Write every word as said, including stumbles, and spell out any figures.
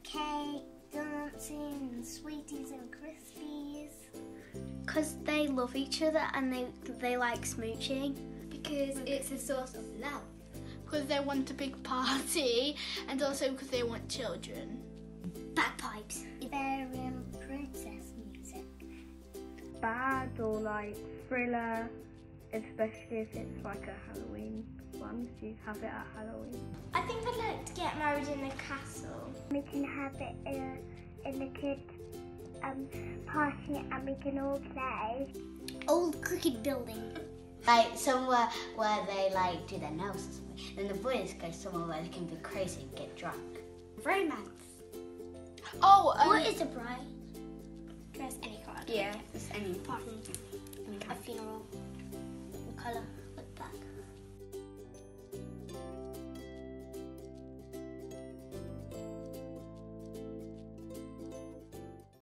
cake, dancing, and sweeties and crispies. Because they love each other and they they like smooching. Because it's a source of love. Because they want a big party, and also because they want children. Bagpipes. Barbarian princess music. Bad or like thriller, especially if it's like a Halloween one. Do you have it at Halloween? I think I'd like to get married in a castle. We can have it in, a, in the kids' um, party and we can all play. Old cricket building. Like somewhere where they like do their nails or something. Then the boys go somewhere where they can be crazy and get drunk. Romance. Oh, um, What is a bride? dress any card. Yeah, just any Pardon? a funeral. What colour?